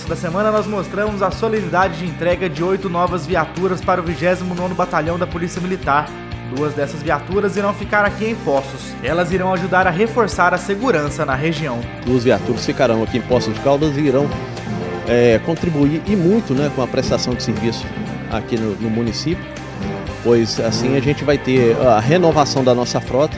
começo da semana nós mostramos a solenidade de entrega de 8 novas viaturas para o 29º Batalhão da Polícia Militar. 2 dessas viaturas irão ficar aqui em Poços. Elas irão ajudar a reforçar a segurança na região. 2 viaturas ficarão aqui em Poços de Caldas e irão contribuir e muito, com a prestação de serviço aqui no município, pois assim a gente vai ter a renovação da nossa frota,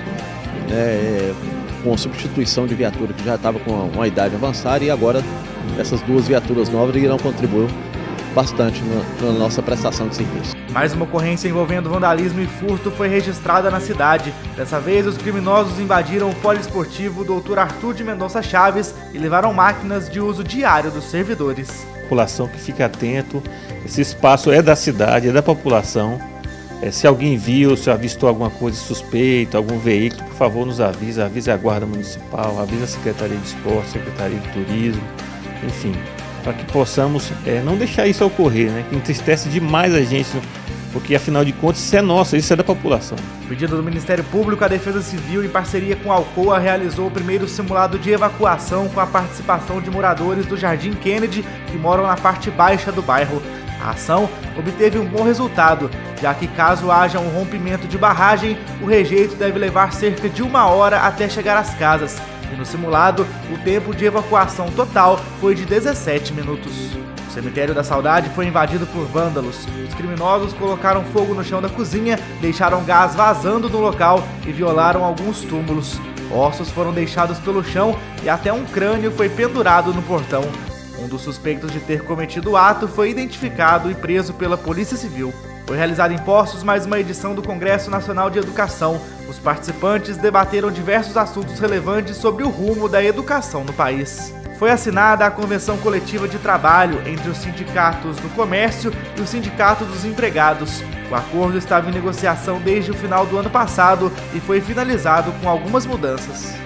com substituição de viatura que já estava com uma idade avançada, e agora essas 2 viaturas novas irão contribuir bastante na nossa prestação de serviço. Mais uma ocorrência envolvendo vandalismo e furto foi registrada na cidade. Dessa vez, os criminosos invadiram o poliesportivo Dr. Arthur de Mendonça Chaves e levaram máquinas de uso diário dos servidores. População que fique atento, esse espaço é da cidade, é da população. Se alguém viu, se avistou alguma coisa suspeita, algum veículo, por favor nos avise a Guarda Municipal, avise a Secretaria de Esporte, Secretaria de Turismo, enfim, para que possamos não deixar isso ocorrer, que entristece demais a gente, porque afinal de contas isso é nosso, isso é da população. A pedido do Ministério Público, a Defesa Civil, em parceria com a Alcoa, realizou o primeiro simulado de evacuação com a participação de moradores do Jardim Kennedy que moram na parte baixa do bairro. A ação obteve um bom resultado, já que caso haja um rompimento de barragem, o rejeito deve levar cerca de 1 hora até chegar às casas. E no simulado, o tempo de evacuação total foi de 17 minutos. O cemitério da Saudade foi invadido por vândalos. Os criminosos colocaram fogo no chão da cozinha, deixaram gás vazando no local e violaram alguns túmulos. Ossos foram deixados pelo chão e até um crânio foi pendurado no portão. Um dos suspeitos de ter cometido o ato foi identificado e preso pela Polícia Civil. Foi realizada em Poços mais uma edição do Congresso Nacional de Educação. Os participantes debateram diversos assuntos relevantes sobre o rumo da educação no país. Foi assinada a Convenção Coletiva de Trabalho entre os sindicatos do comércio e o Sindicato dos Empregados. O acordo estava em negociação desde o final do ano passado e foi finalizado com algumas mudanças.